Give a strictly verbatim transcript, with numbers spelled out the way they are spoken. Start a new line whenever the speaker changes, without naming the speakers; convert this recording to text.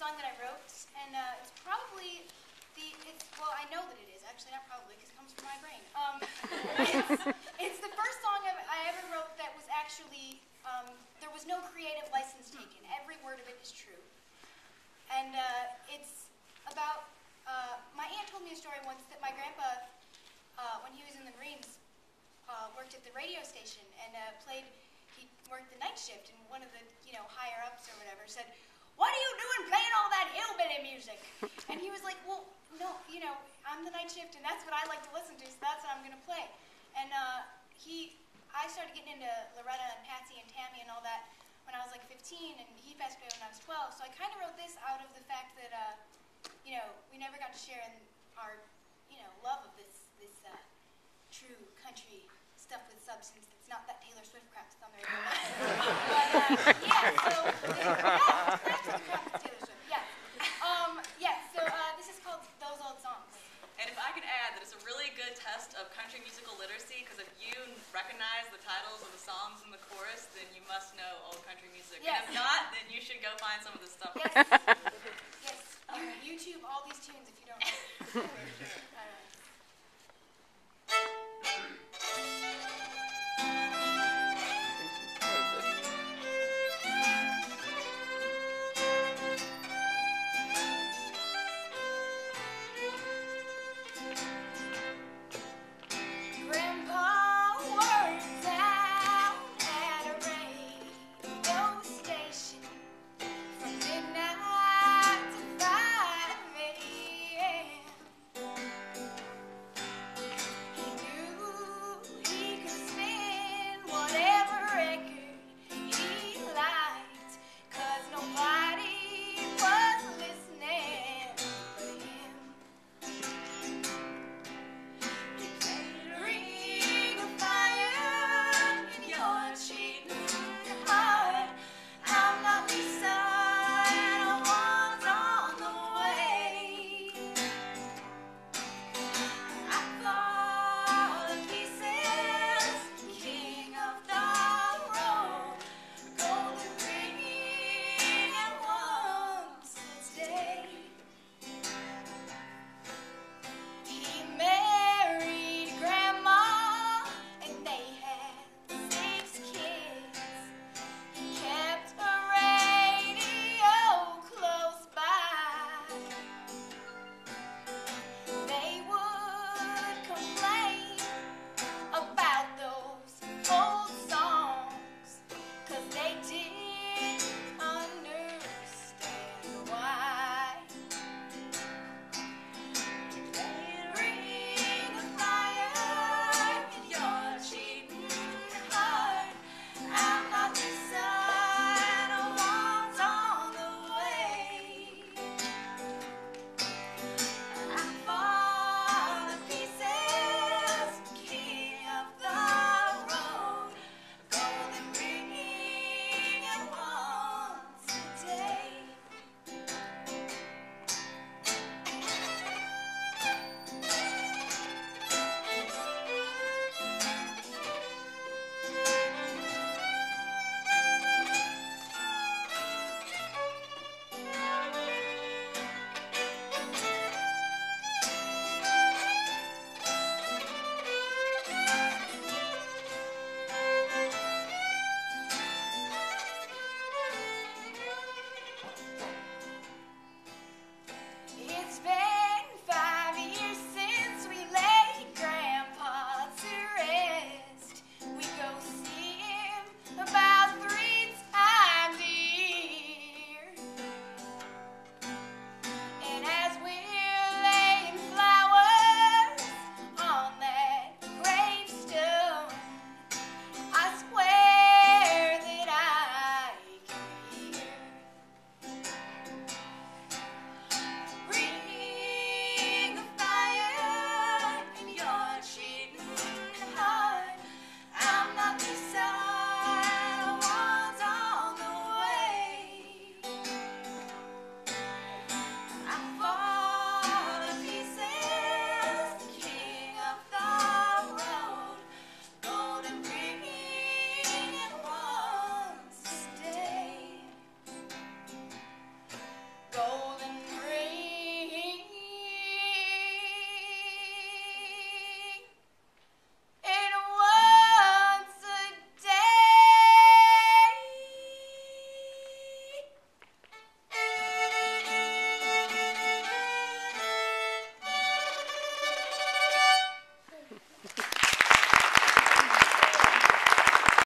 song that I wrote, and uh, it's probably the, it's, well, I know that it is, actually, not probably, because it comes from my brain. Um, it's, it's the first song I've, I ever wrote that was actually, um, there was no creative license taken. Every word of it is true. And uh, it's about, uh, my aunt told me a story once that my grandpa, uh, when he was in the Marines, uh, worked at the radio station and uh, played, he worked the night shift, and one of the, you know, higher-ups or whatever said, "What are you doing playing all that hillbilly music?" And he was like, "Well, no, you know, I'm the night shift, and that's what I like to listen to, so that's what I'm going to play." And uh, he, I started getting into Loretta and Patsy and Tammy and all that when I was like fifteen, and he passed away when I was twelve. So I kind of wrote this out of the fact that, uh, you know, we never got to share in our, you know, love of this, this uh, true country stuff with substance. It's not that Taylor Swift crap that's on the radio. But, uh, yeah, so, yeah, it's the crap that's Taylor Swift, yeah. Um, yeah, so uh, this is called Those Old Songs.
And if I could add that it's a really good test of country musical literacy, because if you recognize the titles of the songs in the chorus, then you must know old country music.
Yes.
And if not, then you should go find some of this stuff.
Yes, yes. Um, YouTube all these tunes if you don't know.